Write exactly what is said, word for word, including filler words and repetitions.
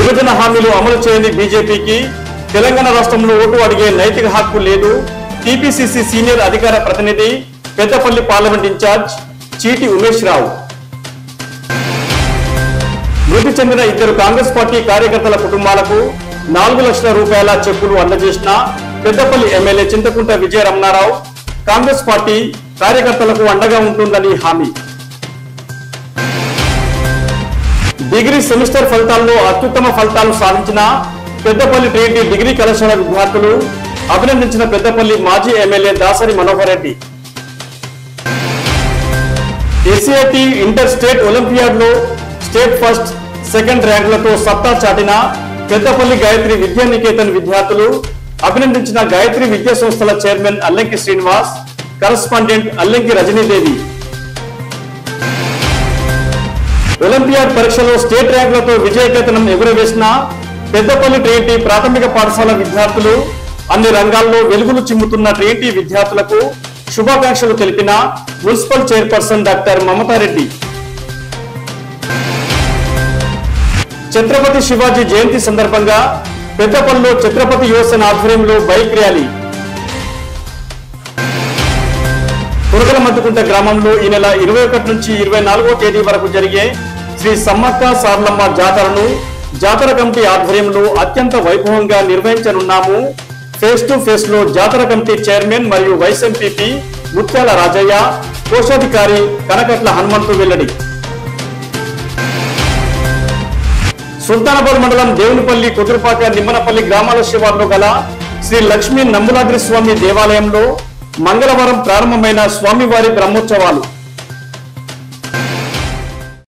విభజన హామీలు అమలు చేయని బీజేపీకి తెలంగాణ రాష్ట్రంలో ఓటు అడిగే నైతిక హక్కు లేదు. టీపీసీసీ సీనియర్ అధికార ప్రతినిధి పెద్దపల్లి పార్లమెంట్ ఇన్ఛార్జ్ చీటి ఉమేష్ రావు. మృతి చెందిన ఇద్దరు కాంగ్రెస్ పార్టీ కార్యకర్తల కుటుంబాలకు నాలుగు లక్షల రూపాయల చెక్కులు అందజేసిన పెద్దపల్లి ఎమ్మెల్యే చింతకుంట విజయ రమణారావు కాంగ్రెస్ పార్టీ కార్యకర్తలకు అండగా ఉంటుందని హామీ. డిగ్రీ సెమిస్టర్ ఫలితాల్లో అత్యుత్తమ ఫలితాలు సాధించిన పెద్దపల్లి టీఈటీ డిగ్రీ కళాశాల విద్యార్థులు అభినందించిన పెద్దపల్లి మాజీ MLA Dasari Manohar Reddy. SCIT inter state olympiad లో స్టేట్ ఫస్ట్ సెకండ్ ర్యాంకులతో సత్తా చాటిన పెద్దపల్లి గాయత్రి విద్యా నికేతన్ విద్యార్థులు అభినందించిన గాయత్రి విద్యా సంస్థల chairman Allanki Srinivas, correspondent Allanki Rajanidevi. Olympiad పరీక్షలో స్టేట్ ర్యాంకులతో విజయకేతనం ఎగురవేసిన పెద్దపల్లి ట్రీటీ ప్రాథమిక పాఠశాల విద్యార్థులు అన్ని రంగాల్లో వెలుగులు చిమ్ముతున్న ట్రీటీ విద్యార్థులకు శుభాకాంక్షలు తెలిపిన municipal chairperson doctor Mamata Reddy. Chhatrapati Shivaji జయంతి సందర్భంగా పెద్దపల్లిలో ఛత్రపతి యువసేన ఆధ్వర్యంలో బైక్ ర్యాలీ. కురగలమద్దుకుంట గ్రామంలో ఈ నెల ఇరవై ఒకటి నుంచి ఇరవై నాలుగో తేదీ వరకు జరిగే శ్రీ సమ్మక్క సారలమ్మ జాతరను జాతర కమిటీ ఆధ్వర్యంలో అత్యంత వైభవంగా నిర్వహించనున్నాము. ఫేస్ టు ఫేస్ లో జాతర కమిటీ చైర్మన్ మరియు వైస్ ఎంపీపీ ముత్యాల రాజయ్య, కోశాధికారి కనకట్ల హనుమంతు వెల్లడి. సుల్తానాబాద్ మండలం దేవునిపల్లి, కుదురుపాక, నిమ్మనపల్లి గ్రామాల శివార్లో గల శ్రీ లక్ష్మీ నమ్ములాద్రి స్వామి దేవాలయంలో మంగళవారం ప్రారంభమైన స్వామివారి బ్రహ్మోత్సవాలు.